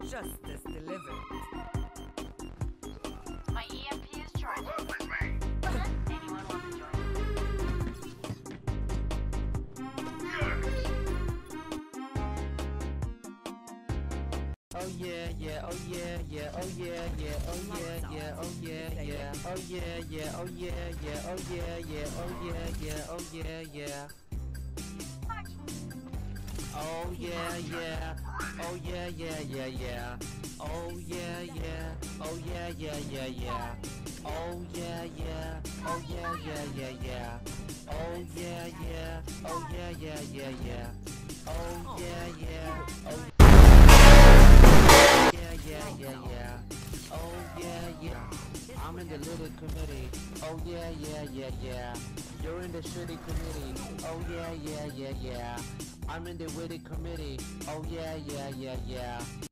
Justice delivered. My EMP is charged. Anyone want to join? Oh yeah, yeah, oh yeah, yeah, oh yeah, yeah, oh yeah, yeah, oh yeah, yeah, oh yeah, yeah, oh yeah, yeah, oh yeah, yeah, oh yeah, yeah, oh yeah, yeah. Oh yeah, yeah, oh yeah, yeah, yeah, yeah. Oh yeah, yeah, oh yeah, yeah, yeah, yeah. Oh yeah, yeah, oh yeah, yeah, yeah, yeah. Oh yeah, yeah, oh yeah, yeah, yeah, yeah. Oh yeah, yeah, oh yeah, yeah, yeah, yeah. Oh yeah, yeah. I'm in the little committee. Oh yeah, yeah, yeah, yeah. You're in the shitty committee. Oh yeah, yeah, yeah, yeah. I'm in the witty committee. Oh yeah, yeah, yeah, yeah.